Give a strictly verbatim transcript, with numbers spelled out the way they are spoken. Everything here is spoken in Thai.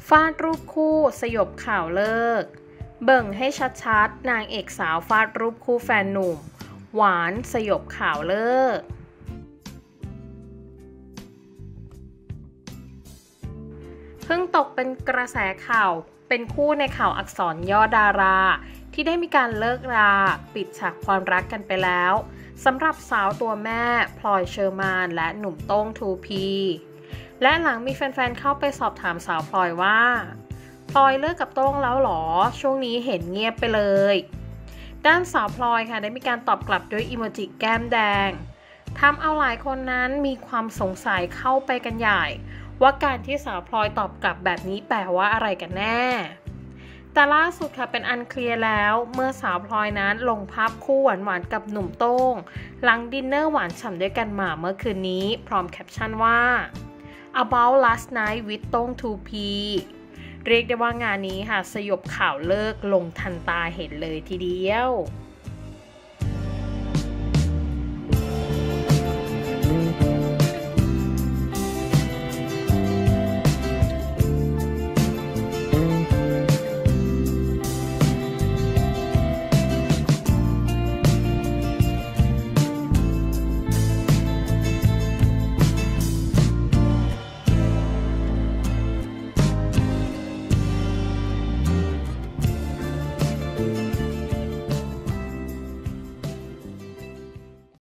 ฟาดรูปคู่สยบข่าวเลิกเบิ่งให้ชัดๆนางเอกสาวฟาดรูปคู่แฟนหนุ่มหวานสยบข่าวเลิกเพิ่งตกเป็นกระแสข่าวเป็นคู่ในข่าวอักษรย่อดาราที่ได้มีการเลิกราปิดฉากความรักกันไปแล้วสำหรับสาวตัวแม่พลอยเชอร์มานและหนุ่มโต้ง ทู พี และหลังมีแฟนๆเข้าไปสอบถามสาวพลอยว่าพลอยเลิกกับโต้งแล้วหรอช่วงนี้เห็นเงียบไปเลยด้านสาวพลอยค่ะได้มีการตอบกลับด้วยอีโมจิแก้มแดงทำเอาหลายคนนั้นมีความสงสัยเข้าไปกันใหญ่ว่าการที่สาวพลอยตอบกลับแบบนี้แปลว่าอะไรกันแน่แต่ล่าสุดค่ะเป็นอันเคลียร์แล้วเมื่อสาวพลอยนั้นลงภาพคู่หวานๆกับหนุ่มโต้งหลังดินเนอร์หวานฉ่ำด้วยกันมาเมื่อคืนนี้พร้อมแคปชั่นว่า about last night with โต้ง ทู พี เรียกได้ว่างานนี้ค่ะสยบข่าวเลิกลงทันตาเห็นเลยทีเดียว